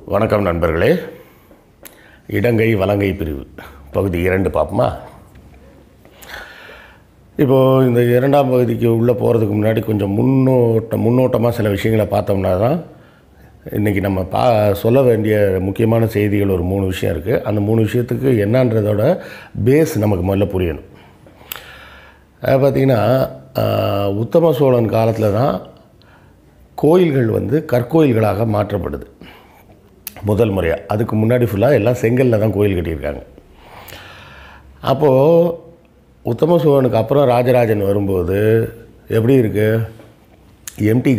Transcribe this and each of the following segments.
வணக்கம் நண்பர்களே. இடங்கை வலங்கை பிரிவு பகுதி 2 பார்ப்போமா? இப்போது இந்த 2ஆம் பகுதிக்கு உள்ளே போகிறதுக்கு முன்னாடி கொஞ்சம் முன்னோட்டமாக சில விஷயங்களை பார்த்தோம்னா தான் இன்றைக்கி நம்ம சொல்ல வேண்டிய முக்கியமான செய்திகள் ஒரு 3 விஷயம் இருக்குது. அந்த 3 விஷயத்துக்கு என்னன்றதோட பேஸ் நமக்கு முதல்ல புரியணும். பார்த்திங்கன்னா உத்தம சோழன் காலத்தில் தான் கோயில்கள் கற்கோயில்களாக மாற்றப்படுது முதல் முறையாக. அதுக்கு முன்னாடி ஃபுல்லாக எல்லாம் செங்கலில் தான் கோயில் கட்டியிருக்காங்க. அப்போது உத்தம சோழனுக்கு அப்புறம் ராஜராஜன் வரும்போது எப்படி இருக்குது? எம்டி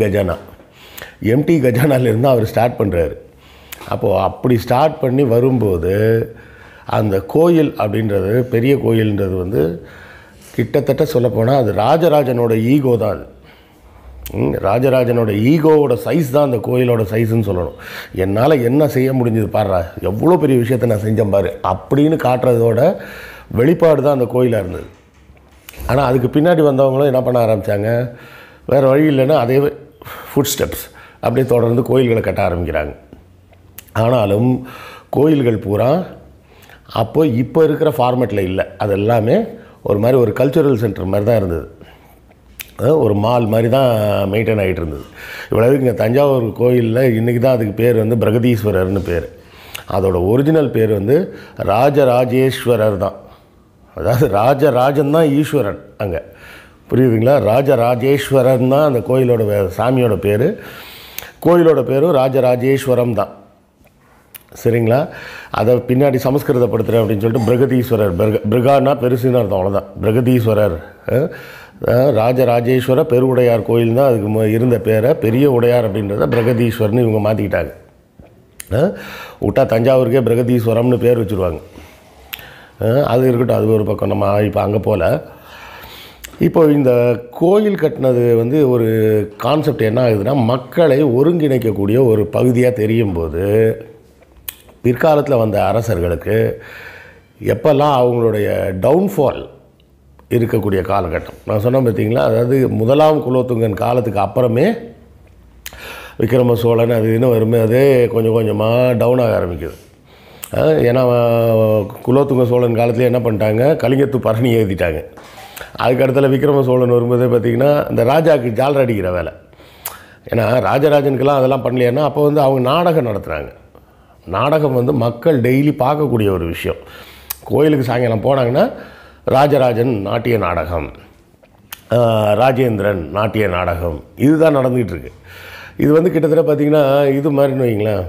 கஜானாலேருந்து அவர் ஸ்டார்ட் பண்ணுறாரு. அப்போது அப்படி ஸ்டார்ட் பண்ணி வரும்போது அந்த கோயில் அப்படின்றது, பெரிய கோயில்ன்றது கிட்டத்தட்ட சொல்லப்போனால் அது ராஜராஜனோட ஈகோ தான். அது ராஜராஜனோட ஈகோவோட சைஸ் தான் அந்த கோயிலோட சைஸுன்னு சொல்லணும். என்னால் என்ன செய்ய முடிஞ்சது பாருறா, எவ்வளோ பெரிய விஷயத்தை நான் செஞ்சேன் பாரு அப்படின்னு காட்டுறதோட வெளிப்பாடு தான் அந்த கோயிலாக இருந்தது. ஆனால் அதுக்கு பின்னாடி வந்தவங்களும் என்ன பண்ண ஆரம்பித்தாங்க, வேறு வழி இல்லைன்னா அதே ஃபுட் ஸ்டெப்ஸ் அப்படியே தொடர்ந்து கோயில்களை கட்ட ஆரம்பிக்கிறாங்க. ஆனாலும் கோயில்கள் பூரா இப்போ இருக்கிற ஃபார்மேட்டில் இல்லை. அது எல்லாமே ஒரு மாதிரி ஒரு கல்ச்சுரல் சென்டர் மாதிரி தான் இருந்தது. ஒரு மால் மாதிரி தான் மெயின்டைன் ஆகிட்டு இருந்தது. இவ்வளவு இங்கே தஞ்சாவூர் கோயிலில் இன்றைக்கி தான் அதுக்கு பேர் பிரகதீஸ்வரர்னு பேர். அதோட ஒரிஜினல் பேர் ராஜராஜேஸ்வரர் தான். அதாவது ராஜராஜன் தான் ஈஸ்வரன் அங்கே, புரியுதுங்களா? ராஜராஜேஸ்வரன் தான் அந்த கோயிலோட சாமியோட பேர். கோயிலோட பேரும் ராஜராஜேஸ்வரம் தான். சரிங்களா? அதை பின்னாடி சமஸ்கிருதப்படுத்துகிறேன் அப்படின்னு சொல்லிட்டு பிரகதீஸ்வரர், பிருகானா பெருசுன்னு அர்த்தம், அவ்வளோதான். பிரகதீஸ்வரர் ராஜராஜேஸ்வர பெருவுடையார் கோயில் தான் அதுக்கு இருந்த பேரை பெரிய உடையார் அப்படின்றத பிரகதீஸ்வரர்னு இவங்க மாற்றிக்கிட்டாங்க. விட்டா தஞ்சாவூருக்கே பிரகதீஸ்வரம்னு பேர் வச்சுருவாங்க. அது இருக்கட்டும், அது ஒரு பக்கம். நம்ம இப்போ அங்கே போல். இப்போ இந்த கோயில் கட்டினது ஒரு கான்செப்ட் என்ன ஆகுதுன்னா, மக்களை ஒருங்கிணைக்கக்கூடிய ஒரு பகுதியாக தெரியும் போது பிற்காலத்தில் வந்த அரசர்களுக்கு எப்பெல்லாம் அவங்களுடைய டவுன்ஃபால் இருக்கக்கூடிய காலகட்டம் நான் சொன்னேன் பார்த்தீங்களா, அதாவது முதலாம் குலோத்துங்கன் காலத்துக்கு அப்புறமே விக்ரம சோழன் அது இன்னும் வருமே அதே கொஞ்சம் கொஞ்சமாக டவுன் ஆக ஆரம்பிக்குது. ஏன்னா குலோத்துங்க சோழன் காலத்துலேயே என்ன பண்ணிட்டாங்க, கலிங்கத்து பரணி எழுதிட்டாங்க. அதுக்கடுத்தில் விக்ரம சோழன் வரும்போதே பார்த்திங்கன்னா இந்த ராஜாவுக்கு ஜாலர் அடிக்கிற வேலை. ஏன்னா ராஜராஜனுக்கெல்லாம் அதெல்லாம் பண்ணலையானா அப்போ அவங்க நாடகம் நடத்துகிறாங்க. நாடகம் மக்கள் டெய்லி பார்க்கக்கூடிய ஒரு விஷயம். கோயிலுக்கு சாயங்காலம் போனாங்கன்னா ராஜராஜன் நாட்டிய நாடகம், ராஜேந்திரன் நாட்டிய நாடகம், இதுதான் நடந்துகிட்டு இருக்கு. இது கிட்டத்தட்ட பார்த்திங்கன்னா இது மாதிரின்னு வைங்களேன்,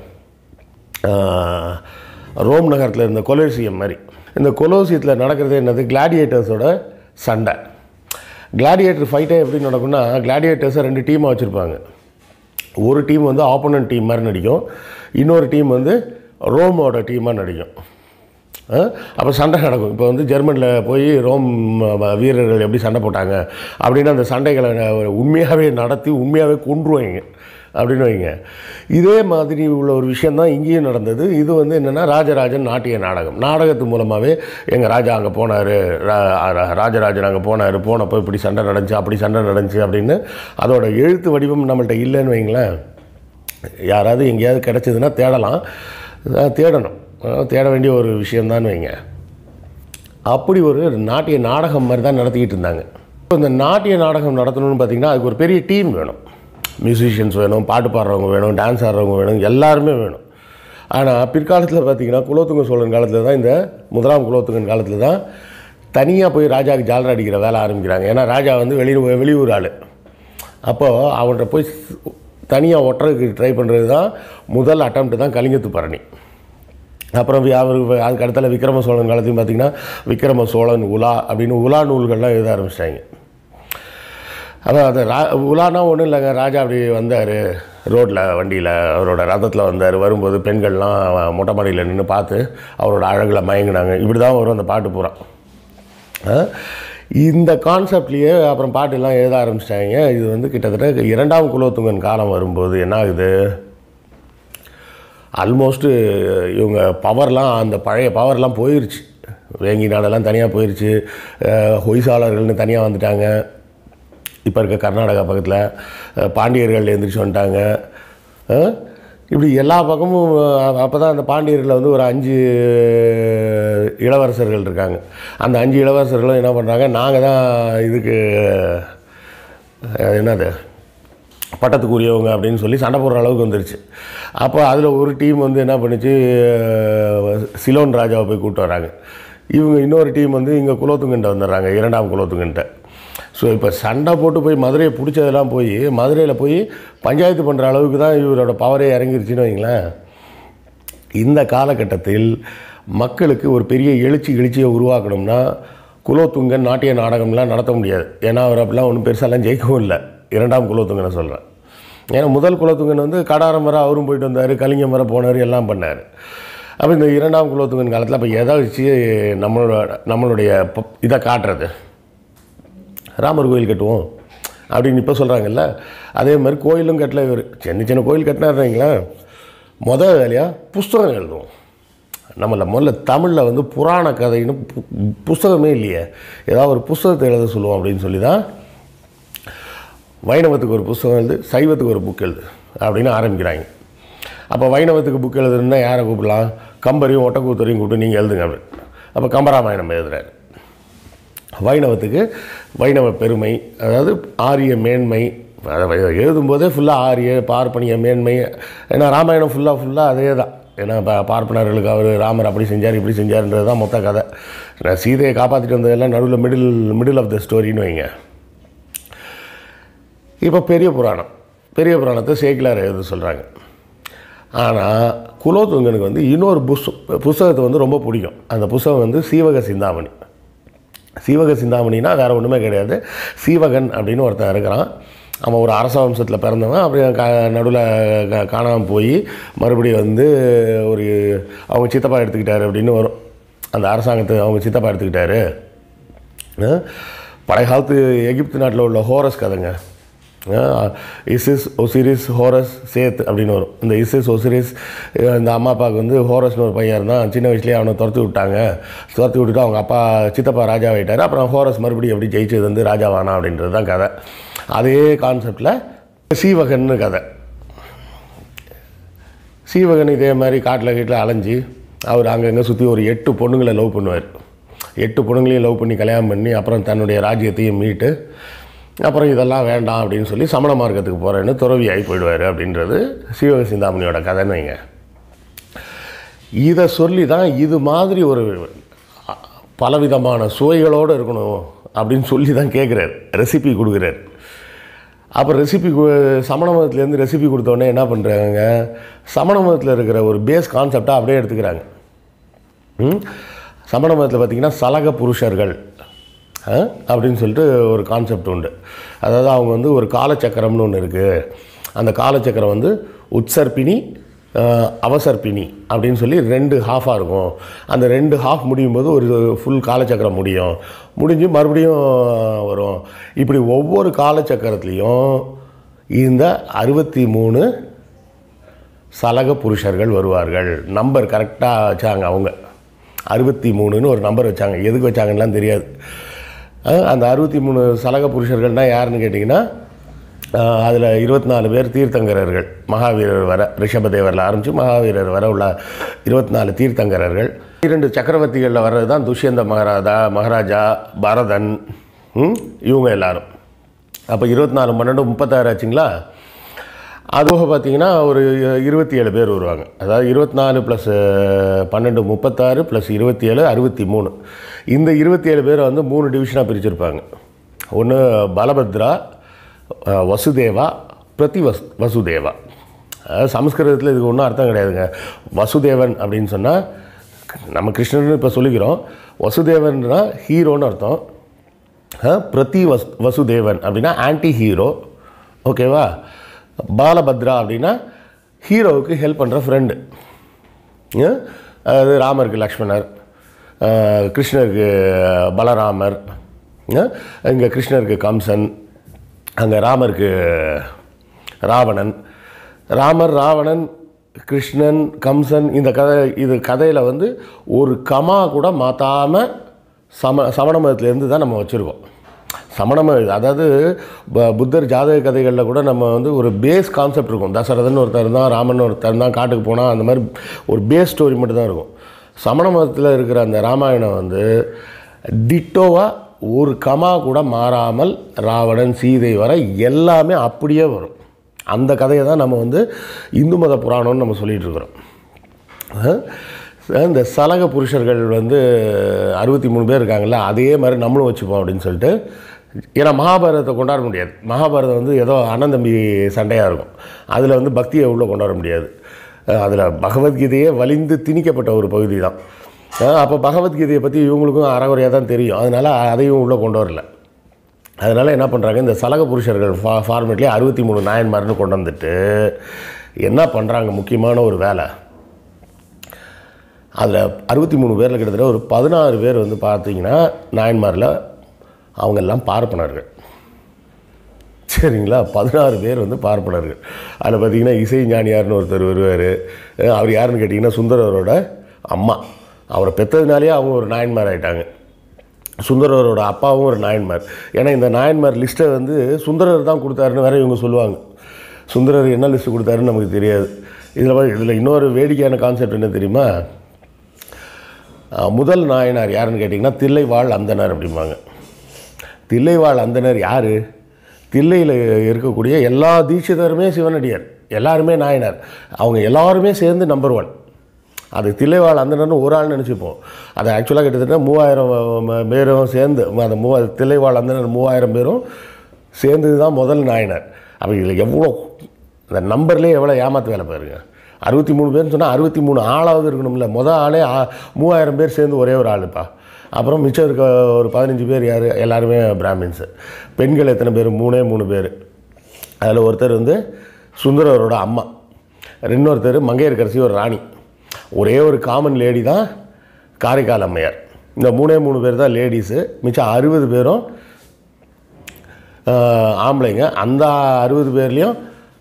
ரோம் நகரத்தில் இருந்த கொலோசியம் மாதிரி. இந்த கொலோசியத்தில் நடக்கிறது என்னது, கிளாடியேட்டர்ஸோட சண்டை. கிளாடியேட்டர் ஃபைட்டே எப்படி நடக்கும்னா, கிளாடியேட்டர்ஸை 2 டீமாக வச்சுருப்பாங்க. ஒரு டீம் ஆப்போனன்ட் டீம் மாதிரி நடிக்கும், இன்னொரு டீம் ரோமோட டீமாக நடிக்கும். அப்போ சண்டை நடக்கும். இப்போ ஜெர்மனியில் போய் ரோம் வீரர்கள் எப்படி சண்டை போட்டாங்க அப்படின்னு அந்த சண்டைகளை உண்மையாகவே நடத்தி உண்மையாகவே கொன்றுவாங்க அப்படின்னு வைங்க. இதே மாதிரி உள்ள ஒரு விஷயந்தான் இங்கேயும் நடந்தது. இது என்னென்னா ராஜராஜன் நாட்டிய நாடகம். நாடகத்து மூலமாகவே எங்கள் ராஜா அங்கே போனார், ராஜராஜன் அங்கே போனப்போ இப்படி சண்டை நடந்துச்சு, அப்படி சண்டை நடந்துச்சு அப்படின்னு அதோட எழுத்து வடிவம் நம்மள்கிட்ட இல்லைன்னு வைங்களேன். யாராவது எங்கேயாவது கிடச்சிதுன்னா தேடணும், தேட வேண்டிய ஒரு விஷயந்தான் வைங்க. அப்படி ஒரு நாட்டிய நாடகம் மாதிரி தான் நடத்திக்கிட்டு இருந்தாங்க. இப்போ இந்த நாட்டிய நாடகம் நடத்தணும்னு பார்த்திங்கன்னா அதுக்கு ஒரு பெரிய டீம் வேணும். மியூசிஷியன்ஸ் வேணும், பாட்டு பாடுறவங்க வேணும், டான்ஸ் ஆடுறவங்க வேணும், எல்லாருமே வேணும். ஆனால் பிற்காலத்தில் பார்த்திங்கன்னா குலோத்துங்க சோழன் காலத்தில் தான், இந்த முதலாம் குலோத்துங்கன் காலத்தில் தான் தனியாக போய் ராஜாவுக்கு ஜாலர் அடிக்கிற வேலை ஆரம்பிக்கிறாங்க. ஏன்னா ராஜா வெளியூர் ஆள். அப்போது அவன்கிட்ட போய் தனியாக ஒட்டுறதுக்கு ட்ரை பண்ணுறது தான் முதல் அட்டம்ப்ட் தான் கலிங்கத்து பரணி. அப்புறம் அதுக்கு அடுத்தால விக்ரம சோழன் காலத்தையும் பார்த்திங்கன்னா விக்ரம சோழன் உலா அப்படின்னு உலா நூல்கள்லாம் எழுத ஆரம்பிச்சிட்டாங்க. அப்போ அந்த உலானா ஒன்றும் இல்லைங்க, ராஜா அப்படி வந்தார் ரோட்டில், வண்டியில், அவரோட ரதத்தில் வந்தார். வரும்போது பெண்கள்லாம் மொட்டை மாடியில் நின்று பார்த்து அவரோட அழகில் மயங்கினாங்க. இப்படி தான் வரும் அந்த பாட்டு பூரா. இந்த கான்செப்ட்லேயே அப்புறம் பாட்டெல்லாம் எழுத ஆரம்பிச்சிட்டாங்க. இது கிட்டத்தட்ட 2ஆம் குலோத்துங்கன் காலம் வரும்போது என்ன ஆகுது, ஆல்மோஸ்ட்டு இவங்க பவர்லாம், அந்த பழைய பவர்லாம் போயிடுச்சு. வேங்கி நாடெல்லாம் தனியாக போயிடுச்சு, ஹொய்சாளர்கள்னு தனியாக வந்துட்டாங்க. இப்போ இருக்க கர்நாடகா பக்கத்தில் பாண்டியர்கள் எழுந்திரிச்சு வந்துட்டாங்க. இப்படி எல்லா பக்கமும் அப்போ தான் அந்த பாண்டியர்களில் வந்து ஒரு 5 இளவரசர்கள் இருக்காங்க. அந்த 5 இளவரசர்களும் என்ன பண்ணுறாங்க, நாங்கள் தான் இதுக்கு என்னது பட்டத்துக்குரியவங்க அப்படின்னு சொல்லி சண்டை போடுற அளவுக்கு வந்துருச்சு. அப்போ அதில் ஒரு டீம் வந்து என்ன பண்ணிச்சு, சிலோன் ராஜாவை போய் கூப்பிட்டு வராங்க. இவங்க இன்னொரு டீம் வந்து இங்கே குலோத்துங்கன்ட்ட வந்துடுறாங்க, 2ஆம் குலோத்துங்கன்ட்ட. ஸோ இப்போ சண்டை போட்டு போய் மதுரையை பிடிச்சதெல்லாம் போய் மதுரையில் போய் பஞ்சாயத்து பண்ணுற அளவுக்கு தான் இவரோட பவரே இறங்கிருச்சுன்னு வைங்களேன். இந்த காலகட்டத்தில் மக்களுக்கு ஒரு பெரிய எழுச்சியை உருவாக்கணும்னா குலோத்துங்கன் நாட்டிய நாடகம்லாம் நடத்த முடியாது. ஏன்னா அவர் அப்படிலாம் ஒன்றும் பெருசாலாம் ஜெயிக்கவும் இல்லை, 2ஆம் குலோத்துங்கனை சொல்கிறேன். ஏன்னா முதல் குலோத்துங்கன் வந்து கடாரம் வர அவரும் போயிட்டு வந்தார், கலிங்கம் வர போனார், எல்லாம் பண்ணார். அப்போ இந்த 2ஆம் குலோத்துங்கன் காலத்தில் அப்போ எதை வச்சு நம்மளுடைய இதை காட்டுறது, ராமர் கோயில் கட்டுவோம் அப்படின்னு இப்போ சொல்கிறாங்கல்ல, அதே மாதிரி கோயிலும் கட்டல. இவர் சின்ன கோயில் கட்டினாருங்களா, முதல் வேலையாக புஸ்தகம் எழுதுவோம். முதல்ல தமிழில் வந்து புராண கதைன்னு புஸ்தகமே இல்லையே, ஏதாவது ஒரு புஸ்தகத்தை எழுத சொல்லுவோம் அப்படின்னு சொல்லி தான் வைணவத்துக்கு ஒரு புஸ்தகம் எழுது, சைவத்துக்கு ஒரு புக் எழுது அப்படின்னு ஆரம்பிக்கிறாங்க. அப்போ வைணவத்துக்கு புக் எழுதுன்னா யாரை கூப்பிடலாம், கம்பரையும் ஒட்டக்கூத்தரையும் கூப்பிட்டு நீங்கள் எழுதுங்க அப்படி. அப்போ கம்பராமாயணம் எழுதுகிறார். வைணவத்துக்கு வைணவ பெருமை, அதாவது ஆரிய மேன்மை, எழுதும்போதே ஃபுல்லாக ஆரிய பார்ப்பனிய மேன்மை. ஏன்னா ராமாயணம் ஃபுல்லாக அதே தான். ஏன்னா பார்ப்பனர்களுக்கு அவர் ராமர் அப்படி செஞ்சார் இப்படி செஞ்சார்ன்றது தான் மொத்த கதை. சீதையை காப்பாற்றிட்டு வந்ததெல்லாம் நடுவில் மிடில் ஆஃப் த ஸ்டோரின்னு வைங்க. இப்போ பெரிய புராணத்தை சேக்கிலார் எழுத சொல்கிறாங்க. ஆனால் குலோத்துங்கனுக்கு வந்து இன்னொரு புஸ்தகத்தை வந்து ரொம்ப பிடிக்கும். அந்த புஸ்தகம் வந்து சீவக சிந்தாமணினா வேறு ஒன்றுமே கிடையாது. சீவகன் அப்படின்னு ஒருத்தன் இருக்கிறான். அவன் ஒரு அரச வம்சத்தில் பிறந்தவன். அப்படியே நடுவில் காணாமல் போய் மறுபடியும் வந்து அவங்க சித்தப்பா எடுத்துக்கிட்டாரு அப்படின்னு வரும். அந்த அரசாங்கத்தை அவங்க சித்தப்பா எடுத்துக்கிட்டாரு. பழைய காலத்து எகிப்து நாட்டில் உள்ள ஹோரஸ் கதைங்க. இசிஸ் ஒசிரிஸ் ஹோரஸ் சேத் அப்படின்னு வரும். இந்த இசிஸ் ஒசிரிஸ் இந்த அம்மா அப்பாவுக்கு வந்து ஹோரஸ்னு ஒரு பையன் இருந்தான். சின்ன வயசுலேயே அவனை துரத்தி விட்டுட்டு அவங்க அப்பா சித்தப்பா ராஜாவாயிட்டார். அப்புறம் ஹோரஸ் மறுபடியும் எப்படி ஜெயிச்சது வந்து ராஜாவானா அப்படின்றது தான் கதை. அதே கான்செப்டில் சீவகன்னு கதை. சீவகன் இதே மாதிரி காட்டில் அலைஞ்சி அவர் அங்கங்கே சுற்றி ஒரு 8 பொண்ணுங்களை லவ் பண்ணுவார். 8 பொண்ணுங்களையும் லவ் பண்ணி கல்யாணம் பண்ணி அப்புறம் தன்னுடைய ராஜ்யத்தையும் மீட்டு அப்புறம் இதெல்லாம் வேண்டாம் அப்படின்னு சொல்லி சமண மார்க்கத்துக்கு போகிறேன்னு துறவியாகி போயிடுவார் அப்படின்றது சீவக சிந்தாமணியோட கதைன்னு வைங்க. இதை சொல்லி தான் இது மாதிரி ஒரு பலவிதமான சுவைகளோடு இருக்கணும் அப்படின்னு சொல்லி தான் கேட்குறாரு, ரெசிபி கொடுக்குறாரு. அப்போ சமண மதத்துலேருந்து ரெசிபி கொடுத்தோடனே என்ன பண்ணுறாங்க, சமண மதத்தில் இருக்கிற ஒரு பேஸ் கான்செப்டாக அப்படியே எடுத்துக்கிறாங்க. சமண மதத்தில் பார்த்திங்கன்னா சலக புருஷர்கள் அப்படின்னு சொல்லிட்டு ஒரு கான்செப்ட் உண்டு. அதாவது அவங்க வந்து ஒரு காலச்சக்கரம்னு ஒன்று இருக்குது. அந்த காலச்சக்கரம் வந்து உட்சர்பினி அவசர்பினி அப்படின்னு சொல்லி 2 ஹாஃபாக இருக்கும். அந்த 2 ஹாஃப் முடியும் போது ஒரு ஃபுல் காலச்சக்கரம் முடிஞ்சு மறுபடியும் வரும். இப்படி ஒவ்வொரு காலச்சக்கரத்துலேயும் இந்த 63 சலக புருஷர்கள் வருவார்கள். நம்பர் கரெக்டாக வச்சாங்க அவங்க. 63ன்னு ஒரு நம்பர் வச்சாங்க. எதுக்கு வச்சாங்கன்னெலாம் தெரியாது. அந்த 63 சலக புருஷர்கள்னால் யாருன்னு கேட்டிங்கன்னா, அதில் 24 பேர் தீர்த்தங்கரர்கள். மகாவீரர் வர, ரிஷபதேவரில் ஆரம்பித்து மகாவீரர் வர உள்ள 24 தீர்த்தங்கரர்கள். 2 சக்கரவர்த்திகளில் வர்றது தான் துஷ்யந்த மகாராஜா, பரதன், இவங்க எல்லாரும். அப்போ 24 12 36 ஆச்சுங்களா. அதுபோக பார்த்திங்கன்னா ஒரு 27 பேர் வருவாங்க. அதாவது 24 + 12 36 + 27 63. இந்த 27 பேரை வந்து 3 டிவிஷனாக பிரிச்சிருப்பாங்க. ஒன்று பலபத்ரா, வசுதேவா, வசுதேவா. சமஸ்கிருதத்தில் இதுக்கு ஒன்றும் அர்த்தம் கிடையாதுங்க. வசுதேவன் அப்படின்னு சொன்னால் நம்ம கிருஷ்ணன் இப்போ சொல்லிக்கிறோம். வசுதேவன்னா ஹீரோன்னு அர்த்தம். வசுதேவன் அப்படின்னா ஆன்டி ஹீரோ. ஓகேவா. பாலபத்ரா அப்படின்னா ஹீரோவுக்கு ஹெல்ப் பண்ணுற ஃப்ரெண்டு. அதாவது ராமருக்கு லக்ஷ்மணர், கிருஷ்ணருக்கு பலராமர், இங்கே கிருஷ்ணருக்கு கம்சன், அங்கே ராமருக்கு ராவணன். ராவணன், கிருஷ்ணன், கம்சன். இந்த கதையில் வந்து ஒரு கமா கூட மாற்றாமல் சமண மதத்துலேருந்து தான் நம்ம வச்சுருக்கோம். சமணம் அதாவது புத்தர் ஜாதக கதைகளில் கூட நம்ம வந்து ஒரு பேஸ் கான்செப்ட் இருக்கும். தசரதன் ஒருத்தர் தான், ராமன் ஒருத்தர் தான், காட்டுக்கு போனால் அந்த மாதிரி ஒரு பேஸ் ஸ்டோரி மட்டும் தான் இருக்கும். சமண மதத்தில் இருக்கிற அந்த ராமாயணம் வந்து டிட்டோவாக ஒரு கமா கூட மாறாமல் ராவணன் சீதை வர எல்லாமே அப்படியே வரும். அந்த கதையை தான் நம்ம வந்து இந்து மத புராணம்னு நம்ம சொல்லிகிட்டு இருக்கிறோம். இந்த சலக புருஷர்கள் வந்து 63 பேர் இருக்காங்கல்ல, அதே மாதிரி நம்மளும் வச்சுப்போம் அப்படின்னு சொல்லிட்டு. ஏன்னா மகாபாரதத்தை கொண்டாட முடியாது. மகாபாரதம் வந்து ஏதோ அண்ணன் தம்பி சண்டையாக இருக்கும். அதில் வந்து பக்தியை உள்ளே கொண்டாட முடியாது. அதில் பகவத்கீதையே வலிந்து திணிக்கப்பட்ட ஒரு பகுதி தான். அப்போ பகவத்கீதையை பற்றி இவங்களுக்கும் அறகுறையாக தான் தெரியும். அதனால் அதையும் உள்ளே கொண்டு வரல. அதனால் என்ன பண்ணுறாங்க, இந்த சலக புருஷர்கள் ஃபார்மேட்லேயே 63 நாயன்மார்னு கொண்டு வந்துட்டு என்ன பண்ணுறாங்க, முக்கியமான ஒரு வேலை. அதில் 63 பேரில் கிட்டத்தட்ட ஒரு 16 பேர் வந்து பார்த்தீங்கன்னா நாயன்மாரில் அவங்கெல்லாம் பார்ப்பனர்கள். சரிங்களா, 16 பேர் வந்து பார்ப்பனர்கள். அதில் பார்த்திங்கன்னா இசை ஞானியார்னு ஒருத்தர் வருவார். அவர் யாருன்னு கேட்டிங்கன்னா சுந்தரரோட அம்மா. அவரை பெற்றதுனாலே அவங்க ஒரு நாயன்மார் ஆகிட்டாங்க. சுந்தரரோட அப்பாவும் ஒரு நாயன்மார். ஏன்னா இந்த நாயன்மார் லிஸ்ட்டை வந்து சுந்தரர் தான் கொடுத்தாருன்னு வேறு இவங்க சொல்லுவாங்க. சுந்தரர் என்ன லிஸ்ட்டு கொடுத்தாருன்னு நமக்கு தெரியாது. இதில் இன்னொரு வேடிக்கையான கான்செப்ட் என்ன தெரியுமா, முதல் நாயனார் யாருன்னு கேட்டிங்கன்னா தில்லைவாழ் அந்தனர் அப்படிம்பாங்க. தில்லைவாழ் அந்தனர் யார்? தில்லையில் இருக்கக்கூடிய எல்லா தீட்சிதருமே சிவனடியார், எல்லாருமே நாயனார். அவங்க எல்லாருமே சேர்ந்து நம்பர் 1. அது தில்லைவாழ் அந்தனர்னு ஒரு ஆள் நினச்சிப்போம். அது ஆக்சுவலாக கிட்டத்தட்ட 3000 பேரும் சேர்ந்து, அந்த தில்லைவாழ் அந்தனர் 3000 பேரும் சேர்ந்தது தான் முதல் நாயனார். அப்போ இதில் எவ்வளோ இந்த நம்பர்லேயே எவ்வளோ ஏமாற்று வேலை பாருங்க. 63 பேர்னு சொன்னால் 63 ஆளாவது இருக்கணும்ல. ஆளே 3000 பேர் சேர்ந்து ஒரே ஒரு ஆளுப்பா. அப்புறம் மிச்சம் இருக்க ஒரு 15 பேர் யார்? எல்லாருமே பிராமின்ஸு. பெண்கள் எத்தனை பேர்? 3 பேர். அதில் ஒருத்தர் வந்து சுந்தரரோட அம்மா, இன்னொருத்தர் மங்கையர்கரசி ஒரு ராணி. ஒரே ஒரு காமன் லேடி தான் காரைக்கால் அம்மையார். இந்த 3 பேர் தான் லேடிஸு. மிச்சம் 60 பேரும் ஆம்பளைங்க. அந்த 60 பேர்லேயும்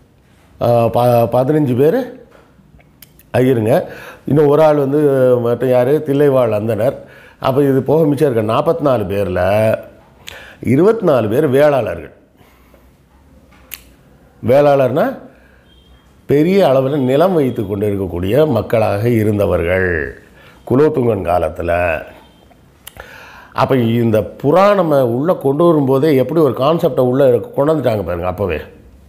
15 பேர் ஐயருங்க. இன்னும் ஒரு ஆள் வந்து மட்டும் யார்? தில்லைவாழ் அந்தனர். அப்போ இது போக மிச்சம் இருக்க 44 பேரில் 24 பேர் வேளாளர்கள். வேளாளர்னால் பெரிய அளவில் நிலம் வைத்து கொண்டு இருக்கக்கூடிய மக்களாக இருந்தவர்கள் குலோத்துங்கன் காலத்தில். அப்போ இந்த புராணம் உள்ளே கொண்டு வரும்போதே எப்படி ஒரு கான்செப்டை உள்ளே கொண்டு வந்துட்டாங்க பாருங்கள். அப்போவே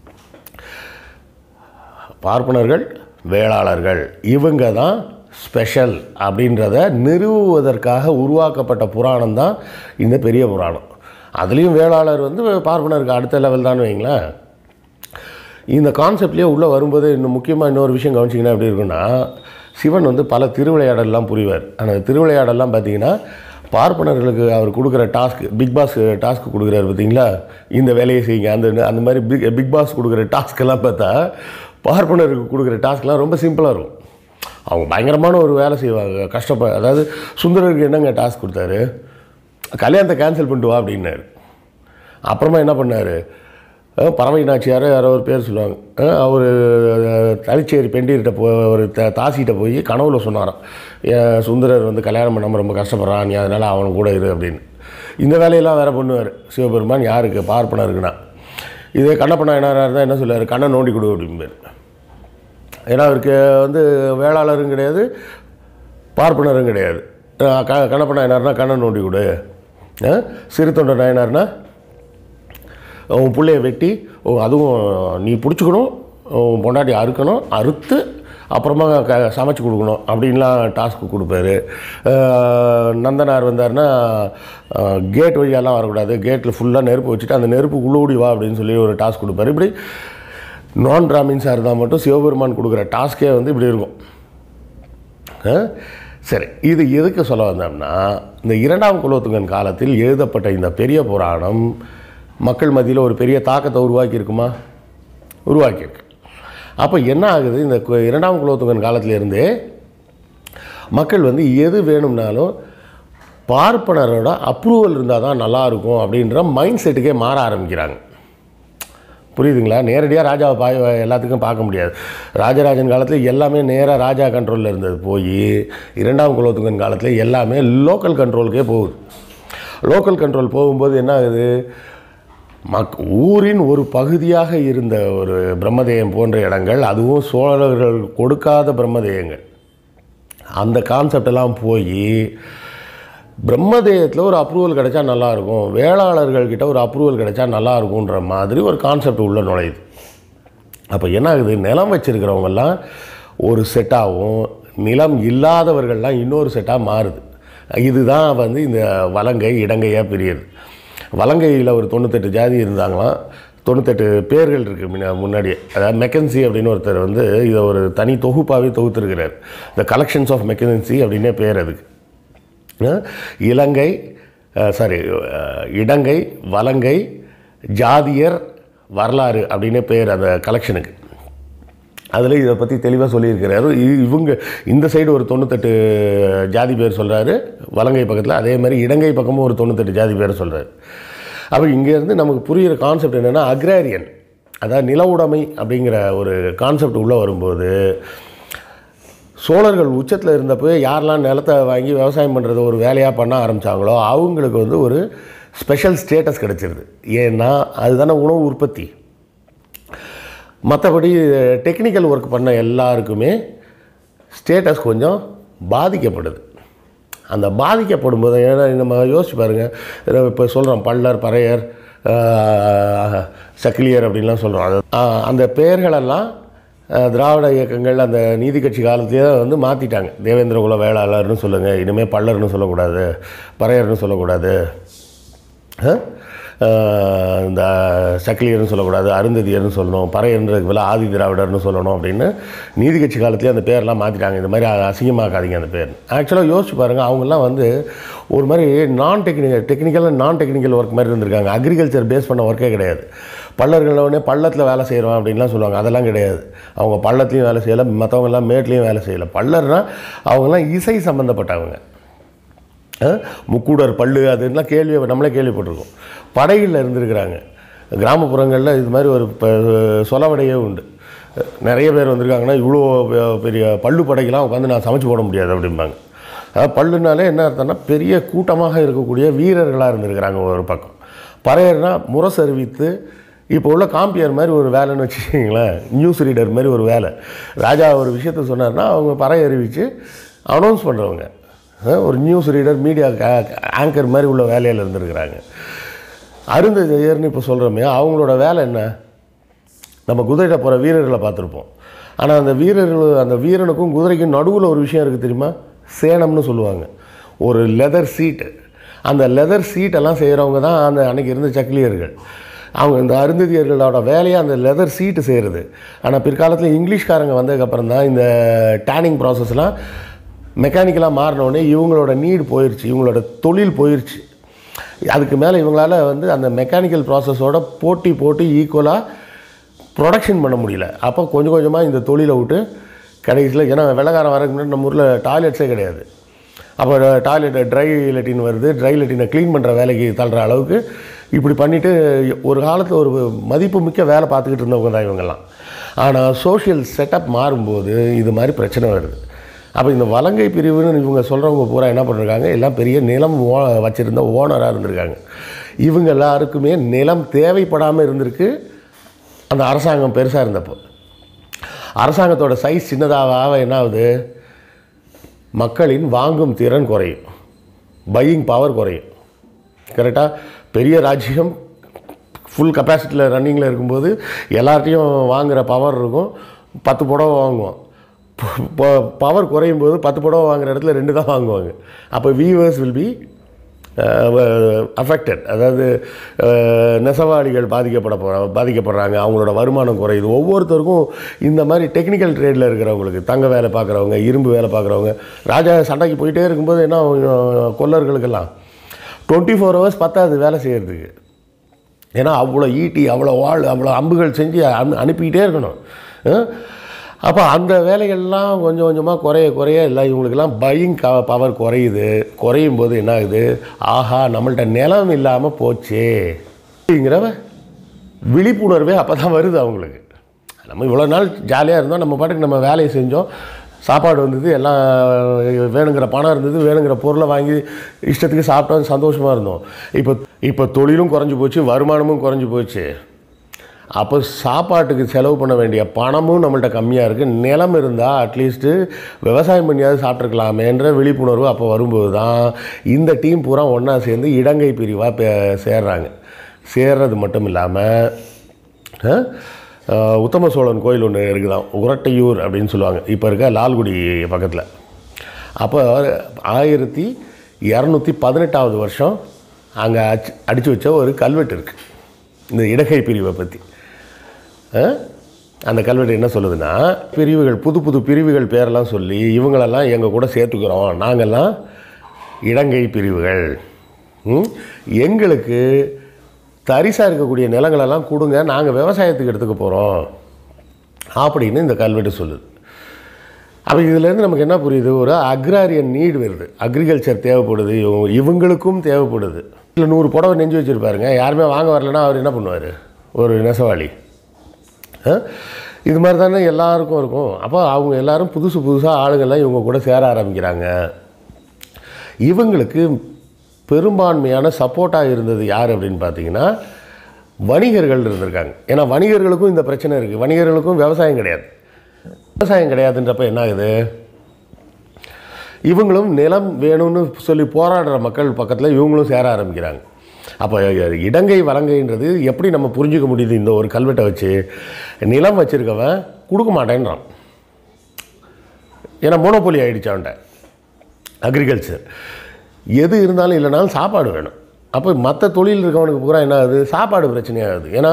பார்ப்பனர்கள், வேளாளர்கள் இவங்க தான் ஸ்பெஷல் அப்படின்றத நிறுவுவதற்காக உருவாக்கப்பட்ட புராணம் தான் இந்த பெரிய புராணம். அதுலேயும் வேளாளர் வந்து பார்ப்பனருக்கு அடுத்த லெவல் தான் வைங்களேன். இந்த கான்செப்ட்லேயே உள்ளே வரும்போது இன்னும் முக்கியமாக இன்னொரு விஷயம் கவனிச்சிங்கன்னா எப்படி இருக்குன்னா, சிவன் வந்து பல திருவிளையாடலாம் புரிவார். அந்த திருவிளையாடலாம் பார்த்திங்கன்னா பார்ப்பனர்களுக்கு அவர் கொடுக்குற டாஸ்க், பிக் பாஸ் டாஸ்க் கொடுக்குறாரு பார்த்தீங்களா, இந்த வேலையை செய்யுங்க, அந்த மாதிரி பிக் பாஸ் கொடுக்குற டாஸ்க்கெல்லாம் பார்த்தா பார்ப்பனருக்கு கொடுக்குற டாஸ்க்லாம் ரொம்ப சிம்பிளாக இருக்கும். அவங்க பயங்கரமான ஒரு வேலை செய்வாங்க, அதாவது சுந்தரருக்கு என்னங்க டாஸ்க் கொடுத்தாரு, கல்யாணத்தை கேன்சல் பண்ணிட்டு வா அப்படின்னாரு. அப்புறமா என்ன பண்ணார், பறவை நாச்சியார் யாரோ ஒரு பேர் சொல்லுவாங்க, அவர் தளிச்சேரி பெண்டிகிட்ட ஒரு தாசிகிட்ட போய் கனவுல சொன்னாராம், சுந்தரர் வந்து கல்யாணம் பண்ணாமல் ரொம்ப கஷ்டப்படுறான், நீ அதனால் அவன் கூட இரு அப்படின்னு. இந்த வேலையெல்லாம் வேறு பண்ணுவார் சிவபெருமான். யாருக்கு? பார்ப்பனருக்குன்னா. இதே கண்ணப்ப நாயனாராக இருந்தால் என்ன சொல்லுவார், கண்ணை நோண்டி கொடு அப்படிம்பார். ஏன்னா அவருக்கு வந்து வேளாளரும் கிடையாது, பார்ப்பனரும் கிடையாது. கண்ணப்ப நாயனார்னா கண்ணை நோண்டி கொடு, சிறு தொண்ட நாயனார்னா உன் பிள்ளைய வெட்டி அதுவும் நீ பிடிச்சிக்கணும், பொண்டாட்டி அறுக்கணும், அறுத்து அப்புறமா சமைச்சு கொடுக்கணும் அப்படின்லாம் டாஸ்க்கு கொடுப்பாரு. நந்தனார் வந்தார்னா கேட் வழியெல்லாம் வரக்கூடாது, கேட்டில் ஃபுல்லாக நெருப்பு வச்சுட்டு அந்த நெருப்பு உள்ளோடி வா அப்படின்னு சொல்லி ஒரு டாஸ்க் கொடுப்பாரு. இப்படி நான் பிராமின்ஸாக இருந்தால் மட்டும் சிவபெருமான் கொடுக்குற டாஸ்க்கே வந்து இப்படி இருக்கும். சரி, இது எதுக்கு சொல்ல வந்தோம்னா, இந்த 2ஆம் குலோத்துங்கன் காலத்தில் எழுதப்பட்ட இந்த பெரிய புராணம் மக்கள் மத்தியில் ஒரு பெரிய தாக்கத்தை உருவாக்கியிருக்குமா? உருவாக்கியிருக்கு. அப்போ என்ன ஆகுது, இந்த 2ஆம் குலோத்துங்கன் காலத்திலேருந்தே மக்கள் வந்து எது வேணும்னாலும் பார்ப்பனரோட அப்ரூவல் இருந்தால் தான் நல்லாயிருக்கும் அப்படின்ற மைண்ட் செட்டுக்கே மாற ஆரம்பிக்கிறாங்க. புரியுதுங்களா? நேரடியாக ராஜாவை எல்லாத்துக்கும் பார்க்க முடியாது. ராஜராஜன் காலத்தில் எல்லாமே நேராக ராஜா கண்ட்ரோலில் இருந்தது போய் 2ஆம் குலோத்துங்கன் காலத்தில் எல்லாமே லோக்கல் கண்ட்ரோலுக்கே போகுது. லோக்கல் கண்ட்ரோல் போகும்போது என்ன ஆகுது, ஊரின் ஒரு பகுதியாக இருந்த ஒரு பிரம்மதேயம் போன்ற இடங்கள், அதுவும் சோழர்கள் கொடுக்காத பிரம்மதேயங்கள், அந்த கான்செப்டெல்லாம் போய் பிரம்மதேயத்தில் ஒரு அப்ரூவல் கிடைச்சா நல்லாயிருக்கும், வேளாளர்கள்கிட்ட ஒரு அப்ரூவல் கிடைச்சா நல்லாயிருக்குன்ற மாதிரி ஒரு கான்செப்ட் உள்ள நுழையுது. அப்போ என்ன ஆகுது, நிலம் வச்சுருக்கிறவங்கெல்லாம் ஒரு செட்டாகவும் நிலம் இல்லாதவர்கள்லாம் இன்னொரு செட்டாக மாறுது. இதுதான் வந்து இந்த வலங்கை இடங்கையாக பிரியுது. வலங்கையில் ஒரு 98 ஜாதி இருந்தாங்களாம், 98 பேர்கள் இருக்குது முன்னாடியே. அதாவது மெக்கன்சி அப்படின்னு ஒருத்தர் வந்து இதை ஒரு தனி தொகுப்பாகவே தொகுத்துருக்கிறார். த கலெக்ஷன்ஸ் ஆஃப் மெக்கன்சி அப்படின்னே பேர் அதுக்கு. இடங்கை, வலங்கை, ஜாதியர் வரலாறு அப்படின்னே பேர் அந்த கலெக்ஷனுக்கு. அதில் இதை பற்றி தெளிவாக சொல்லியிருக்கிறாரு. இவங்க இந்த சைடு ஒரு 98 ஜாதி பேர் சொல்கிறாரு வலங்கை பக்கத்தில், அதே மாதிரி இடங்கை பக்கமும் ஒரு 98 ஜாதி பேர் சொல்கிறாரு. அப்போ இங்கேருந்து நமக்கு புரிகிற கான்செப்ட் என்னென்னா, அக்ராரியன், அதாவது நில உடைமை அப்படிங்கிற ஒரு கான்செப்ட் உள்ளே வரும்போது, சோழர்கள் உச்சத்தில் இருந்தப்போ யாரெல்லாம் நிலத்தை வாங்கி விவசாயம் பண்ணுறத ஒரு வேலையாக பண்ண ஆரம்பித்தாங்களோ அவங்களுக்கு வந்து ஒரு ஸ்பெஷல் ஸ்டேட்டஸ் கிடச்சிருது. ஏன்னா அதுதானே உணவு உற்பத்தி. மற்றபடி டெக்னிக்கல் ஒர்க் பண்ண எல்லாருக்குமே ஸ்டேட்டஸ் கொஞ்சம் பாதிக்கப்படுது. அந்த பாதிக்கப்படும் போது ஏன்னா நம்ம யோசிச்சு பாருங்கள், இப்போ சொல்கிறோம் பல்லர், பறையர், சக்கிலியர் அப்படின்லாம் சொல்கிறோம். அது அந்த பெயர்களெல்லாம் திராவிட இயக்கங்கள் அந்த நீதி கட்சி காலத்திலே வந்து மாற்றிட்டாங்க. தேவேந்திர குல வேளாளர்னு சொல்லுங்கள், இனிமேல் பல்லர்னு சொல்லக்கூடாது, பறையர்னு சொல்லக்கூடாது, இந்த சக்கிலியர்னு சொல்லக்கூடாது, அருந்ததியர்னு சொல்லணும், பறையன்றதுக்கு பதிலாக ஆதி திராவிடர்னு சொல்லணும் அப்படின்னு நீதி கட்சி காலத்துலேயே அந்த பேரெலாம் மாற்றிட்டாங்க. இந்த மாதிரி அசிங்கமாக்காதீங்க அந்த பேர். ஆக்சுவலாக யோசிச்சு பாருங்கள், அவங்கெல்லாம் வந்து ஒரு மாதிரி டெக்னிக்கல் நான் டெக்னிக்கல் ஒர்க் மாதிரி இருந்திருக்காங்க. அக்ரிகல்ச்சர் பேஸ் பண்ண ஒர்க்கே கிடையாது. பல்லர்களோடனே பள்ளத்தில் வேலை செய்கிறோம் அப்படின்லாம் சொல்லுவாங்க, அதெல்லாம் கிடையாது. அவங்க பள்ளத்துலேயும் வேலை செய்யலை, மற்றவங்கெல்லாம் மேட்லேயும் வேலை செய்யலை. பல்லர்னால் அவங்கெல்லாம் இசை சம்மந்தப்பட்டவங்க. முக்கூடர் பல்லு அதுலாம் நம்மளே கேள்விப்பட்டிருக்கோம். படைகளில் இருந்திருக்கிறாங்க. கிராமப்புறங்களில் இது மாதிரி ஒரு சொலவடையே உண்டு. நிறைய பேர் வந்திருக்காங்கன்னா இவ்வளோ பெரிய பல்லு படைக்கெல்லாம் உட்காந்து நான் சமைச்சு போட முடியாது அப்படிம்பாங்க. அதாவது பல்லுனாலே என்ன அர்த்தம்னா பெரிய கூட்டமாக இருக்கக்கூடிய வீரர்களாக இருந்திருக்கிறாங்க ஒரு பக்கம். பறையர்னா முரசு அறிவித்து இப்போ உள்ள காம்பியர் மாதிரி ஒரு வேலைன்னு வச்சுக்கிங்களேன், நியூஸ் ரீடர் மாதிரி ஒரு வேலை. ராஜா ஒரு விஷயத்த சொன்னார்னா அவங்க பறை அறிவித்து அனௌன்ஸ் பண்ணுறவங்க, ஒரு நியூஸ் ரீடர், மீடியா ஆங்கர் மாதிரி உள்ள வேலையில் இருந்திருக்கிறாங்க. அருந்ததியர்னு இப்போ சொல்கிறோமே, அவங்களோட வேலை என்ன? நம்ம குதிரையில போகிற வீரர்களை பார்த்துருப்போம். ஆனால் அந்த வீரனுக்கும் குதிரைக்கும் நடுவில் ஒரு விஷயம் இருக்குது தெரியுமா? சேணம்னு சொல்லுவாங்க, ஒரு லெதர் சீட்டு. அந்த லெதர் சீட்டெல்லாம் செய்கிறவங்க தான் அந்த அன்றைக்கி இருந்த சக்கிலியர்கள். அவங்க இந்த அருந்ததியர்களோட வேலையை அந்த லெதர் சீட்டு செய்கிறது. ஆனால் பிற்காலத்தில் இங்கிலீஷ்காரங்க வந்ததுக்கப்புறம் தான் இந்த டேனிங் ப்ராசஸ்லாம் மெக்கானிக்கலாக மாறினோடனே இவங்களோட நீடு போயிடுச்சு, இவங்களோட தொழில் போயிடுச்சு. அதுக்கு மேலே இவங்களால் வந்து அந்த மெக்கானிக்கல் ப்ராசஸோட போட்டு ஈக்குவலாக ப்ரொடக்ஷன் பண்ண முடியல. அப்போ கொஞ்சம் கொஞ்சமாக இந்த தொழிலை விட்டு கடைசியில், ஏன்னா வெள்ளக்காரன் வரதுக்கு முன்னாடி நம்ம ஊரில் டாய்லெட்ஸே கிடையாது. அப்போ டாய்லெட்டை ட்ரை லெட்டின் வருது, ட்ரை லெட்டினை க்ளீன் பண்ணுற வேலைக்கு தள்ளுற அளவுக்கு இப்படி பண்ணிவிட்டு ஒரு காலத்தில் ஒரு மதிப்பு மிக்க வேலை பார்த்துக்கிட்டு இருந்தவங்க தான் இவங்கெல்லாம். ஆனால் சோஷியல் செட்டப் மாறும்போது இது மாதிரி பிரச்சனை வருது. அப்போ இந்த வலங்கை பிரிவுன்னு இவங்க சொல்கிறவங்க பூரா என்ன பண்ணிருக்காங்க, எல்லாம் பெரிய நிலம் வச்சுருந்த ஓனராக இருந்திருக்காங்க. இவங்க எல்லாருக்குமே நிலம் தேவைப்படாமல் இருந்திருக்கு. அந்த அரசாங்கம் பெருசாக இருந்தப்போ அரசாங்கத்தோட சைஸ் சின்னதாக என்ன ஆகுது, மக்களின் வாங்கும் திறன் குறையும், பையிங் பவர் குறையும். கரெக்டாக பெரிய ராஜ்யம் ஃபுல் கெப்பாசிட்டியில் ரன்னிங்கில் இருக்கும்போது எல்லார்ட்டையும் வாங்குகிற பவர் இருக்கும். 10 புடவை வாங்குவோம். பவர் குறையும் போது 10 புடவை வாங்குகிற இடத்துல 2 தான் வாங்குவாங்க. அப்போ வீவர்ஸ் வில் பி அஃபெக்டட். அதாவது நெசவாளிகள் பாதிக்கப்படுறாங்க, அவங்களோட வருமானம் குறையுது. ஒவ்வொருத்தருக்கும் இந்த மாதிரி டெக்னிக்கல் ட்ரேடில் இருக்கிறவங்களுக்கு, தங்க வேலை பார்க்குறவங்க, இரும்பு வேலை பார்க்குறவங்க, ராஜா சண்டைக்கு போயிட்டே இருக்கும்போது என்ன கொல்லர்களுக்கெல்லாம் 24 ஹவர்ஸ் பத்தாது வேலை செய்கிறதுக்கு. ஏன்னா அவ்வளோ ஈட்டி, அவ்வளோ வாள், அவ்வளோ அம்புகள் செஞ்சு அனுப்பிக்கிட்டே இருக்கணும். அப்போ அந்த வேலைகள்லாம் கொஞ்சம் கொஞ்சமாக குறைய இல்லை, இவங்களுக்கெல்லாம் பையிங் பவர் குறையும் போது என்ன ஆகுது, ஆஹா நம்மள்கிட்ட நிலம் இல்லாமல் போச்சே அப்படிங்கிற விழிப்புணர்வே அப்போ தான் வருது அவங்களுக்கு. நம்ம இவ்வளோ நாள் ஜாலியாக இருந்தோம், நம்ம பாட்டுக்கு நம்ம வேலையை செஞ்சோம், சாப்பாடு வந்தது, எல்லாம் வேணுங்கிற பணம் இருந்தது, வேணுங்கிற பொருளை வாங்கி இஷ்டத்துக்கு சாப்பிட்டோம், சந்தோஷமாக இருந்தோம். இப்போ இப்போ தொழிலும் குறைஞ்சி போச்சு, வருமானமும் குறைஞ்சி போச்சு. அப்போ சாப்பாட்டுக்கு செலவு பண்ண வேண்டிய பணமும் நம்மள்ட்ட கம்மியாக இருக்குது. நிலம் இருந்தால் அட்லீஸ்ட்டு விவசாயம் பண்ணியாவது சாப்பிட்ருக்கலாமேன்ற விழிப்புணர்வு அப்போ வரும்போது தான் இந்த டீம் பூரா ஒன்றா சேர்ந்து இடங்கை பிரிவாக சேர்றாங்க. சேர்றது மட்டும் இல்லாமல் உத்தம சோழன் கோயில் ஒன்று இருக்குதான், உரட்டையூர் அப்படின்னு சொல்லுவாங்க, இப்போ இருக்க லால்குடி பக்கத்தில். அப்போ 1218வது வருஷம் அங்கே அடித்து வச்ச ஒரு கல்வெட்டு இருக்குது இந்த இடகை பிரிவை பற்றி. அந்த கல்வெட்டு என்ன சொல்லுதுன்னா, பிரிவுகள் புது புது பிரிவுகள் பேரெல்லாம் சொல்லி இவங்களெல்லாம் எங்கள் கூட சேர்த்துக்கிறோம், நாங்கள்லாம் இடங்கை பிரிவுகள், எங்களுக்கு தரிசாக இருக்கக்கூடிய நிலங்களெல்லாம் கொடுங்க, நாங்கள் விவசாயத்துக்கு எடுத்துக்க போகிறோம் அப்படின்னு இந்த கல்வெட்டு சொல்லுது. அப்போ இதிலேருந்து நமக்கு என்ன புரியுது, ஒரு அக்ராரியன் நீடு வருது, அக்ரிகல்ச்சர் தேவைப்படுது, இவங்களுக்கும் தேவைப்படுது. இல்லை 100 புடவை நெஞ்சு வச்சுருப்பாருங்க, யாருமே வாங்க வரலன்னா அவர் என்ன பண்ணுவார், ஒரு நெசவாளி. இது மாதிரி தானே எல்லாருக்கும் இருக்கும். அப்போ அவங்க எல்லோரும் புதுசாக ஆளுங்கள்லாம் இவங்க கூட சேர ஆரம்பிக்கிறாங்க. இவங்களுக்கு பெரும்பான்மையான சப்போர்ட்டாக இருந்தது யார் அப்படின்னு பார்த்தீங்கன்னா வணிகர்கள் இருந்திருக்காங்க. ஏன்னா வணிகர்களுக்கும் இந்த பிரச்சனை இருக்குது, வணிகர்களுக்கும் விவசாயம் கிடையாது. விவசாயம் கிடையாதுன்றப்ப என்ன ஆகுது, இவங்களும் நிலம் வேணும்னு சொல்லி போராடுற மக்கள் பக்கத்தில் இவங்களும் சேர ஆரம்பிக்கிறாங்க. அப்போ இடங்கை வலங்கைன்றது எப்படி நம்ம புரிஞ்சிக்க முடியுது, இந்த ஒரு கல்வெட்டை வச்சு நிலம் வச்சுருக்கவன் கொடுக்க மாட்டேன்றான். ஏன்னா மோனோபோலி ஆகிடுச்சான்ட்ட அக்ரிகல்ச்சர். எது இருந்தாலும் இல்லைனாலும் சாப்பாடு வேணும். அப்போ மற்ற தொழில் இருக்கவனுக்கு பூரா என்ன ஆகுது, சாப்பாடு பிரச்சனையாகுது. ஏன்னா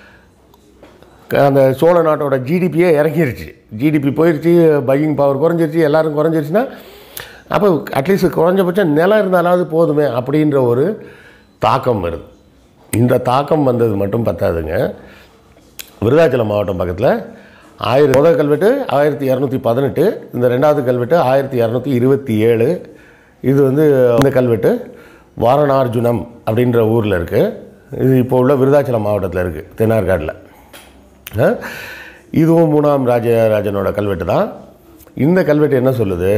அந்த சோழ நாட்டோட ஜிடிபியே இறங்கிருச்சு, ஜிடிபி போயிடுச்சு, பையிங் பவர் குறைஞ்சிருச்சு, எல்லோரும் குறைஞ்சிருச்சுன்னா அப்போ அட்லீஸ்ட் குறைஞ்சபட்சம் நிலம் இருந்தாலாவது போதுமே அப்படின்ற ஒரு தாக்கம் வருது. இந்த தாக்கம் வந்தது மட்டும் பத்தாதுங்க. விருதாச்சலம் மாவட்டம் பக்கத்தில் முதல் கல்வெட்டு 1218, இந்த 2வது கல்வெட்டு 1227. இது வந்து இந்த கல்வெட்டு வாரணார்ஜுனம் அப்படின்ற ஊரில் இருக்குது. இது இப்போ உள்ள விருதாச்சலம் மாவட்டத்தில் இருக்குது, தென்னார்காட்டில். இதுவும் 3ஆம் ராஜராஜனோட கல்வெட்டு தான். இந்த கல்வெட்டு என்ன சொல்லுது,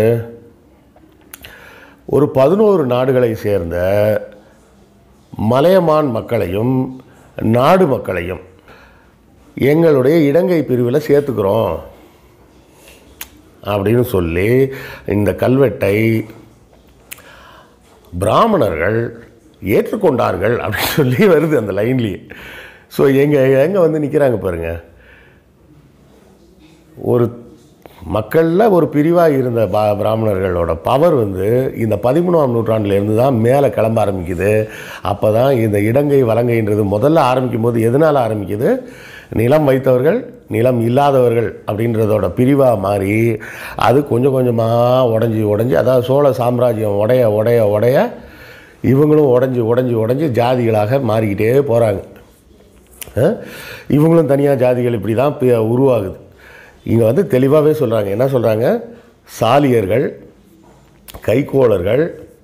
ஒரு 11 நாடுகளை சேர்ந்த மலையமான் மக்களையும் நாடு மக்களையும் எங்களுடைய இடங்கை பிரிவில் சேர்த்துக்கிறோம் அப்படின்னு சொல்லி இந்த கல்வெட்டை பிராமணர்கள் ஏற்றுக்கொண்டார்கள் அப்படின்னு சொல்லி வருது அந்த லைன்லேயே. ஸோ எங்கே வந்து நிற்கிறாங்க பாருங்கள். ஒரு மக்களில் ஒரு பிரிவாக இருந்த பிராமணர்களோட பவர் வந்து இந்த 13ஆம் நூற்றாண்டுலேருந்து தான் மேலே கிளம்ப ஆரம்பிக்குது. அப்போ தான் இந்த இடங்கை வலங்கைன்றது முதல்ல ஆரம்பிக்கும் போது எதனால் ஆரம்பிக்குது, நிலம் வைத்தவர்கள் நிலம் இல்லாதவர்கள் அப்படின்றதோட பிரிவாக மாறி அது கொஞ்சம் கொஞ்சமாக உடஞ்சி அதாவது சோழ சாம்ராஜ்யம் உடைய இவங்களும் உடஞ்சி ஜாதிகளாக மாறிக்கிட்டே போகிறாங்க. இவங்களும் தனியாக ஜாதிகள் இப்படி தான் உருவாகுது. இங்கே வந்து தெளிவாகவே சொல்கிறாங்க. என்ன சொல்கிறாங்க, சாலியர்கள், கைக்கோளர்கள்,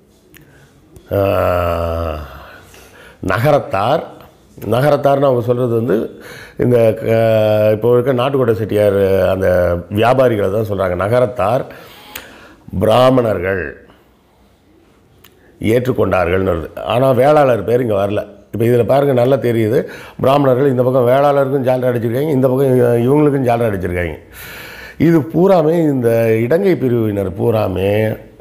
நகரத்தார்னு அவங்க சொல்கிறது வந்து இந்த இப்போ இருக்க நாட்டுக்கோட்டை செட்டியார் அந்த வியாபாரிகளை தான் சொல்கிறாங்க நகரத்தார். பிராமணர்கள் ஏற்றுக்கொண்டார்கள்னு வருது. ஆனால் வேளாளர் பேர் இங்கே வரல. இப்போ இதில் பாருங்கள் நல்லா தெரியுது, பிராமணர்கள் இந்த பக்கம் வேளாளருக்கும் ஜாலரை அடிச்சிருக்காங்க, இந்த பக்கம் இவங்களுக்கும் ஜாலரை அடிச்சிருக்காங்க. இது பூராமே இந்த இடங்கை பிரிவினர் பூராமே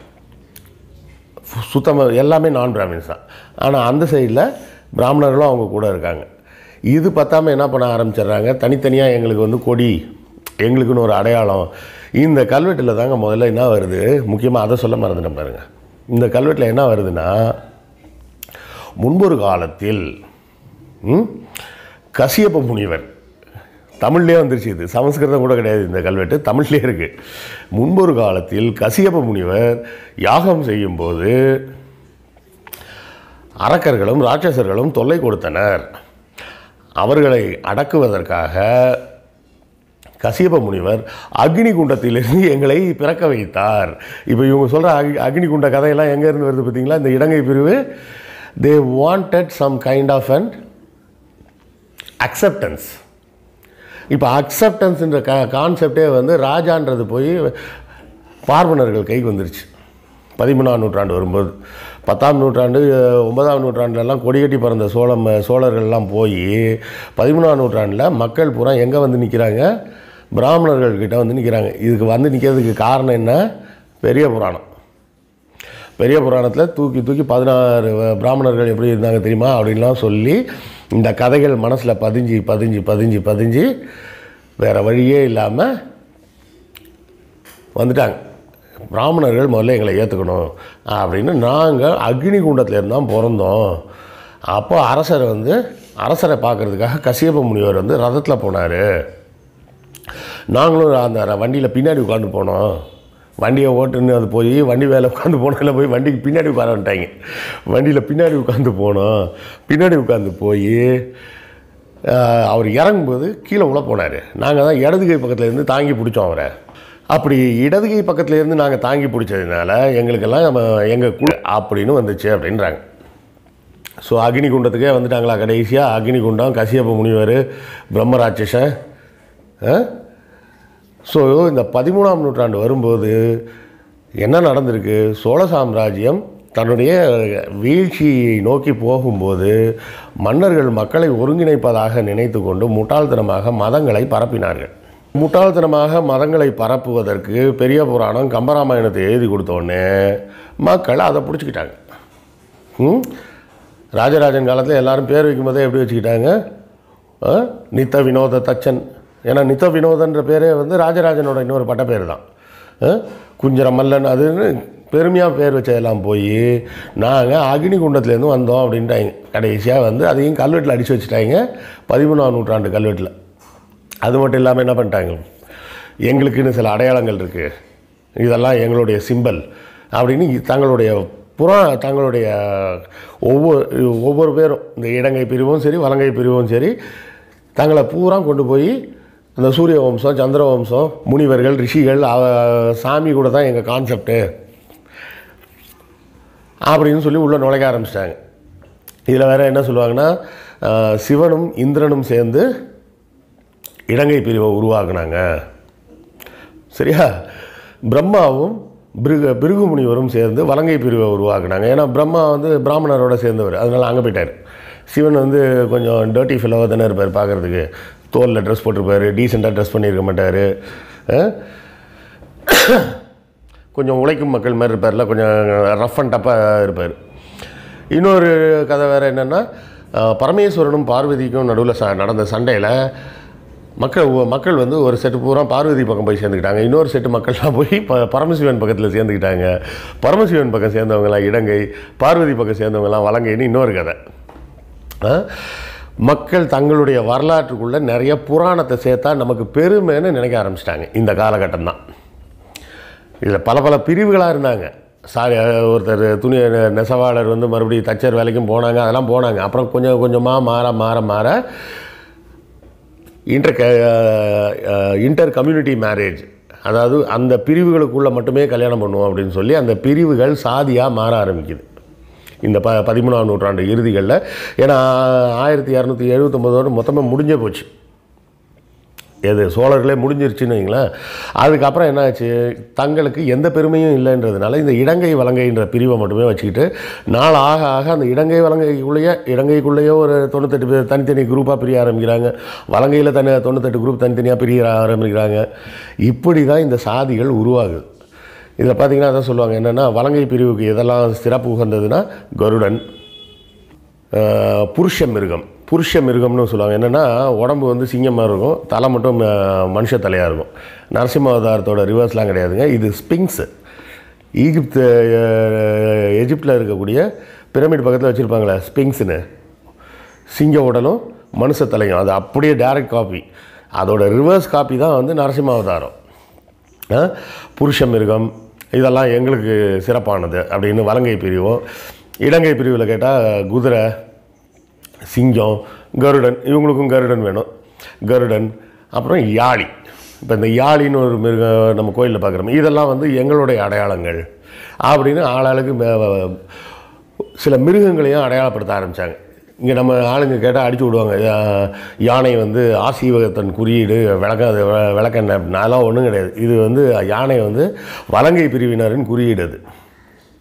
சுத்தமாக எல்லாமே நான் பிராமின்ஸ் தான். ஆனால் அந்த சைடில் பிராமணர்களும் அவங்க கூட இருக்காங்க. இது பத்தாமல் என்ன பண்ண ஆரம்பிச்சிடுறாங்க, தனித்தனியாக எங்களுக்கு வந்து கொடி, எங்களுக்குன்னு ஒரு அடையாளம். இந்த கல்வெட்டில் தாங்க முதல்ல என்ன வருது, முக்கியமாக அதை சொல்ல மறந்துட்டேன் பாருங்கள். இந்த கல்வெட்டில் என்ன வருதுன்னா, முன்பொரு காலத்தில் கசியப்ப முனிவர், தமிழ்லேயே வந்துருச்சு, இது சமஸ்கிருதம் கூட கிடையாது, இந்த கல்வெட்டு தமிழ்லேயே இருக்குது. முன்பொரு காலத்தில் கசியப்ப முனிவர் யாகம் செய்யும்போது அரக்கர்களும் ராட்சசர்களும் தொல்லை கொடுத்தனர். அவர்களை அடக்குவதற்காக கசியப்ப முனிவர் அக்னி குண்டத்திலிருந்து எங்களை பிறக்க வைத்தார். இப்போ இவங்க சொல்கிற அக்னி குண்ட கதையெல்லாம் எங்கேருந்து வருது பார்த்தீங்களா, இந்த இடங்கை பிரிவு. they wanted some kind of an acceptance. இப்போ அக்செப்டன்ஸ்ன்ற கான்செப்டே வந்து ராஜான்றது போய் பார்வனர்கள் கைக்கு வந்துருச்சு. 13ஆம் நூற்றாண்டு வரும்போது 10ஆம் நூற்றாண்டு 9ஆம் நூற்றாண்டுலலாம் கொடிகட்டி பறந்த சோழர்கள்லாம் போய் 13ஆம் நூற்றாண்டில் மக்கள் பூரா எங்கே வந்து நிற்கிறாங்க? பிராமணர்கள்கிட்ட வந்து நிற்கிறாங்க. இதுக்கு வந்து நிற்கிறதுக்கு காரணம் என்ன? பெரிய புராணம். பெரிய புராணத்தில் தூக்கி 16 பிராமணர்கள் எப்படி இருந்தாங்க தெரியுமா அப்படின்லாம் சொல்லி இந்த கதைகள் மனசில் பதிஞ்சு வேறு வழியே இல்லாமல் வந்துட்டாங்க. பிராமணர்கள் முதல்ல எங்களை ஏற்றுக்கணும் அப்படின்னு. நாங்கள் அக்னி குண்டத்தில் தான் பிறந்தோம். அப்போ அரசரை பார்க்குறதுக்காக கசியப்ப முனிவர் வந்து ரதத்தில் போனார். நாங்களும் அந்த வண்டியில் பின்னாடி உட்காந்து போனோம். வண்டியை ஓட்டுன்னு அது போய் வண்டி வேலை உட்காந்து போனதில் போய் வண்டிக்கு பின்னாடி உட்கார வந்துட்டாங்க. வண்டியில் பின்னாடி உட்காந்து போனோம். பின்னாடி உட்காந்து போய் அவர் இறங்கும்போது கீழே உள்ள போனார். நாங்கள் தான் இடது கை பக்கத்துலேருந்து தாங்கி பிடிச்சோம் அவரை. அப்படி இடது கை பக்கத்துலேருந்து நாங்கள் தாங்கி பிடிச்சதுனால எங்களுக்கெல்லாம் எங்கள் அப்படின்னு வந்துச்சு அப்படின்றாங்க. ஸோ அக்னி குண்டத்துக்கே வந்துட்டாங்களா கடைசியாக? அக்னி குண்டம், கசியப்ப முனிவர், பிரம்மராட்சசன். ஸோ இந்த 13ஆம் நூற்றாண்டு வரும்போது என்ன நடந்திருக்கு? சோழ சாம்ராஜ்யம் தன்னுடைய வீழ்ச்சியை நோக்கி போகும்போது மன்னர்கள் மக்களை ஒருங்கிணைப்பதாக நினைத்து கொண்டு முட்டாள்தனமாக மதங்களை பரப்பினார்கள். முட்டாள்தனமாக மதங்களை பரப்புவதற்கு பெரிய புராணம் கம்பராமாயணத்தை எழுதி கொடுத்தோடனே மக்கள் அதை பிடிச்சிக்கிட்டாங்க. ராஜராஜன் காலத்தில் எல்லாரும் பேர் வைக்கும்போதே எப்படி வச்சுக்கிட்டாங்க? நித்த வினோத தச்சன். ஏன்னா நித்த வினோதன்ற பேரே வந்து ராஜராஜனோட இன்னொரு பட்ட பேர் தான். குஞ்சர மல்லன் அதுன்னு பெருமையாக பேர் வச்சதெல்லாம் போய் நாங்கள் அக்னி குண்டத்துலேருந்து வந்தோம் அப்படின்ட்டாங்க. கடைசியாக வந்து அதையும் கல்வெட்டில் அடித்து வச்சுட்டாங்க, 13ஆம் நூற்றாண்டு கல்வெட்டில். அது மட்டும் இல்லாமல் என்ன பண்ணிட்டாங்க? எங்களுக்குன்னு சில அடையாளங்கள் இருக்குது, இதெல்லாம் எங்களுடைய சிம்பல் அப்படின்னு தங்களுடைய ஒவ்வொரு பேரும் இந்த இடங்கை பிரிவும் சரி வலங்கை பிரிவும் சரி தங்களை பூரா கொண்டு போய் அந்த சூரிய வம்சம், சந்திர வம்சம், முனிவர்கள், ரிஷிகள், சாமி கூட தான் எங்கள் கான்செப்டு அப்படின்னு சொல்லி உள்ளே நுழைக்க ஆரம்பிச்சிட்டாங்க. இதில் வேறு என்ன சொல்லுவாங்கன்னா, சிவனும் இந்திரனும் சேர்ந்து இடங்கை பிரிவை உருவாக்குனாங்க. சரியா? பிரம்மாவும் பிருகு முனிவரும் சேர்ந்து வலங்கை பிரிவை உருவாக்குனாங்க. ஏன்னா பிரம்மா வந்து பிராமணரோட சேர்ந்தவர், அதனால் அங்கே போயிட்டார். சிவன் வந்து கொஞ்சம் டர்ட்டி ஃபெல்லோவாக தானே இருப்பார், பார்க்குறதுக்கு தோலில் ட்ரெஸ் போட்டிருப்பார், டீசெண்டாக ட்ரெஸ் பண்ணியிருக்க மாட்டார், கொஞ்சம் உழைக்கும் மக்கள் மாதிரி இருப்பார்ல, கொஞ்சம் ரஃப் அண்ட் டப்பாக இருப்பார். இன்னொரு கதை வேறு என்னென்னா, பரமேஸ்வரனும் பார்வதிக்கும் நடுவில் நடந்த சண்டையில் மக்கள் வந்து ஒரு செட்டு பூரா பார்வதி பக்கம் போய் சேர்ந்துக்கிட்டாங்க, இன்னொரு செட்டு மக்கள்லாம் போய் பரமசிவன் பக்கத்தில் சேர்ந்துக்கிட்டாங்க. பரமசிவன் பக்கம் சேர்ந்தவங்களாம் இடங்கை, பார்வதி பக்கம் சேர்ந்தவங்களாம் வலங்கைன்னு இன்னொரு கதை. மக்கள் தங்களுடைய வரலாற்றுக்குள்ளே நிறைய புராணத்தை சேர்த்தா நமக்கு பெருமைன்னு நினைக்க ஆரம்பிச்சிட்டாங்க. இந்த காலகட்டம் தான். இதில் பல பிரிவுகளாக இருந்தாங்க. ஒருத்தர் துணி நெசவாளர் வந்து மறுபடியும் தச்சர் வேலைக்கும் போனாங்க, அதெல்லாம் போனாங்க. அப்புறம் கொஞ்சம் கொஞ்சமாக மாற இன்டர் கம்யூனிட்டி மேரேஜ், அதாவது அந்த பிரிவுகளுக்குள்ளே மட்டுமே கல்யாணம் பண்ணுவோம் அப்படின்னு சொல்லி அந்த பிரிவுகள் சாதியாக மாற ஆரம்பிக்குது இந்த 13ஆம் நூற்றாண்டு இறுதிகளில். ஏன்னா 1279 மொத்தமாக முடிஞ்சே போச்சு. எது சோழர்களே முடிஞ்சிருச்சுன்னு வைங்களேன். அதுக்கப்புறம் என்னாச்சு, தங்களுக்கு எந்த பெருமையும் இல்லைன்றதுனால இந்த இடங்கை வலங்கைன்ற பிரிவை மட்டுமே வச்சுக்கிட்டு நாள் ஆக அந்த இடங்கை வலங்கைக்குள்ளேயே ஒரு 98 பேர் தனித்தனி குரூப்பாக பிரிய ஆரம்பிக்கிறாங்க, வலங்கையில் 98 குரூப் தனித்தனியாக பிரிய ஆரம்பிக்கிறாங்க. இப்படி தான் இந்த சாதிகள் உருவாகுது. இதில் பார்த்திங்கன்னா அதான் சொல்லுவாங்க, என்னென்னா வலங்கை பிரிவுக்கு எதெல்லாம் சிறப்பு உகந்ததுன்னா கருடன், புருஷ மிருகம்னு சொல்லுவாங்க. என்னென்னா உடம்பு வந்து சிங்கமாக இருக்கும், தலை மட்டும் மனுஷ தலையாக இருக்கும். நரசிம்ம அவதாரத்தோட ரிவர்ஸ்லாம் கிடையாதுங்க. இது ஸ்பிங்க்ஸு. எஜிப்டில் இருக்கக்கூடிய பிரமிட் பக்கத்தில் வச்சுருப்பாங்களே ஸ்பிங்க்ஸுன்னு, சிங்க உடலும் மனுஷ தலையும், அது அப்படியே டைரக்ட் காப்பி. அதோட ரிவர்ஸ் காப்பி தான் வந்து நரசிம்ம அவதாரம். புருஷ மிருகம் இதெல்லாம் எங்களுக்கு சிறப்பானது அப்படின்னு வலங்கை பிரிவும். இடங்கை பிரிவில் கேட்டால் குதிரை, சிங்கம், கருடன், இவங்களுக்கும் கருடன் வேணும், கருடன். அப்புறம் யாழி. இப்போ இந்த யாழின்னு ஒரு மிருகம் நம்ம கோயிலில் பார்க்குறோம், இதெல்லாம் வந்து எங்களுடைய அடையாளங்கள் அப்படின்னு ஆளாளுக்கு சில மிருகங்களையும் அடையாளப்படுத்த ஆரம்பித்தாங்க. இங்கே நம்ம ஆளுங்க கேட்டால் அடித்து விடுவாங்க, யானை வந்து ஆசீவகத்தன் குறியீடு விளக்கெண்ணெய், அதெல்லாம் ஒன்றும் கிடையாது. இது வந்து யானை வந்து வலங்கை பிரிவினரின் குறியீடு. அது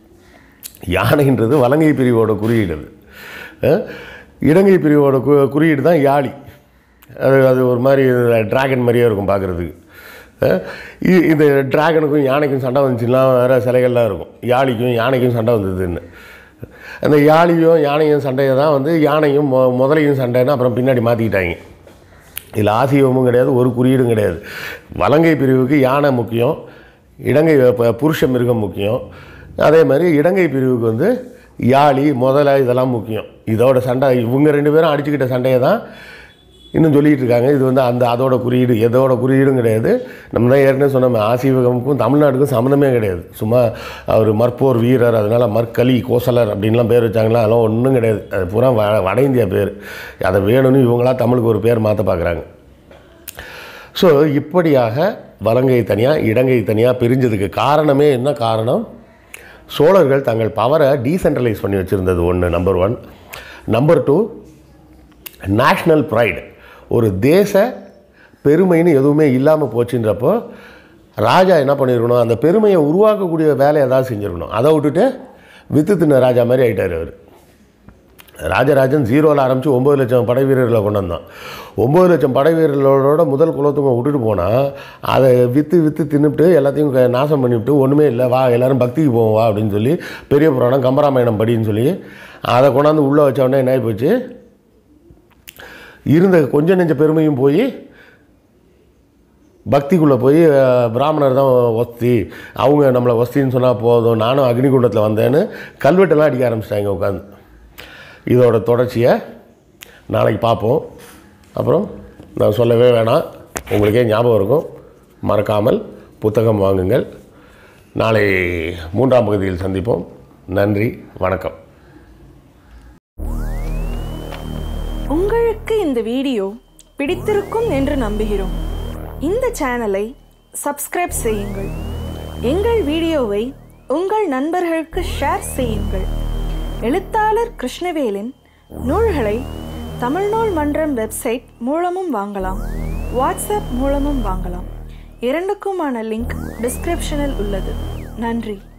யானைன்றது வலங்கை பிரிவோட குறியீடு. அது இடங்கை பிரிவோட குறியீடு தான் யாழி. அது ஒரு மாதிரி ட்ராகன் மாதிரியே இருக்கும் பார்க்குறதுக்கு. இந்த ட்ராகனுக்கும் யானைக்கும் சண்டை வந்துச்சுன்னா வேறு சிலைகள்லாம் இருக்கும். யாழிக்கும் யானைக்கும் சண்டை வந்ததுன்னு அந்த யாழியும் யானையும் சண்டையை தான் வந்து யானையும் முதலையும் சண்டைன்னு அப்புறம் பின்னாடி மாற்றிக்கிட்டாங்க. இதில் ஆசியமும் கிடையாது, ஒரு குறியீடும் கிடையாது. வலங்கை பிரிவுக்கு யானை முக்கியம், இடங்கை புருஷ மிருகம் முக்கியம். அதே மாதிரி இடங்கை பிரிவுக்கு வந்து யாழி முதலை இதெல்லாம் முக்கியம். இதோட சண்டை இவங்க 2 பேரும் அடிச்சுக்கிட்ட சண்டையை தான் இன்னும் சொல்லிகிட்டு இருக்காங்க. இது வந்து அதோட குறியீடு எதோட குறியீடும் கிடையாது. நம்ம தான் ஏற்கனவே சொன்னோம், ஆசீவகமுக்கும் தமிழ்நாட்டுக்கும் சம்மந்தமே கிடையாது. சும்மா அவர் மற்போர் வீரர், அதனால் மற்களி கோசலர் அப்படின்லாம் பேர் வச்சாங்களா, அதெல்லாம் ஒன்றும் கிடையாது. அது பூரா வட இந்தியா பேர். அதை வேணும்னு இவங்களா தமிழுக்கு ஒரு பேர் மாற்ற பார்க்குறாங்க. ஸோ இப்படியாக வலங்கை தனியாக இடங்கை தனியாக பிரிஞ்சதுக்கு காரணமே என்ன காரணம்? சோழர்கள் தங்கள் பவரை டீசென்ட்ரலைஸ் பண்ணி வச்சுருந்தது ஒன்று, நம்பர் 1. Number 2, national pride. ஒரு தேச பெருமைன்னு எதுவுமே இல்லாமல் போச்சுன்றப்போ ராஜா என்ன பண்ணியிருக்கணும், அந்த பெருமையை உருவாக்கக்கூடிய வேலையை ஏதாவது செஞ்சுருக்கணும். அதை விட்டுட்டு வித்து தின்ன ராஜா மாதிரி ஆகிட்டார் அவர். ராஜராஜன் 0ல் ஆரம்பித்து 9 லட்சம் படை வீரர்களை கொண்டு வந்தான். 9 லட்சம் படை வீரர்களோட முதல் குலத்துவம் விட்டுட்டு போனால் அதை விற்று தின்னுட்டு எல்லாத்தையும் நாசம் பண்ணிவிட்டு ஒன்றுமே இல்லை, வா எல்லோரும் பக்திக்கு போவோம் வா அப்படின்னு சொல்லி பெரிய புராணம் கம்பராமாயணம் படின்னு சொல்லி அதை கொண்டாந்து உள்ளே வச்சோடனே என்ன ஆகி போச்சு, இருந்த கொஞ்சம் நெஞ்ச பெருமையும் போய் பக்திக்குள்ளே போய் பிராமணர் தான் வஸ்தி, அவங்க நம்மளை வஸ்தின்னு சொன்னால் போதும், நானும் அக்னிகுண்டத்தில் வந்தேன்னு கல்வெட்டெல்லாம் அடிக்க ஆரம்பிச்சிட்டாங்க உட்காந்து. இதோட தொடர்ச்சியை நாளைக்கு பார்ப்போம். அப்புறம் நான் சொல்லவே வேணாம், உங்களுக்கே ஞாபகம் இருக்கும், மறக்காமல் புத்தகம் வாங்குங்கள். நாளை 3ஆம் பகுதியில் சந்திப்போம். நன்றி, வணக்கம். உங்களுக்கு இந்த வீடியோ பிடித்திருக்கும் என்று நம்புகிறோம். இந்த சேனலை சப்ஸ்கிரைப் செய்யுங்கள். எங்கள் வீடியோவை உங்கள் நண்பர்களுக்கு ஷேர் செய்யுங்கள். எழுத்தாளர் கிருஷ்ணவேலின் நூல்களை தமிழ்நூல் மன்றம் வெப்சைட் மூலமும் வாங்கலாம், வாட்ஸ்அப் மூலமும் வாங்கலாம். இரண்டுக்குமான லிங்க் டிஸ்கிரிப்ஷனில் உள்ளது. நன்றி.